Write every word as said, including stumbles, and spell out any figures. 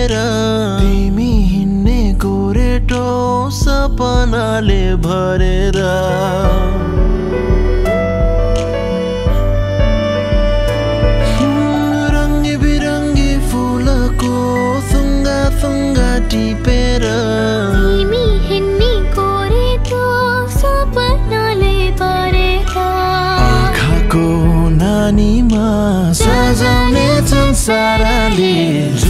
टिपेर तिमी हिँड्ने गोरेटो सपनाले भरेर रङ्गी बिरङ्गी फुलको थुङ्गा थुङ्गा टिपेर तिमी हिँड्ने गोरेटो सपनाले भरेर आँखाको नानीमा सजाउने संसारले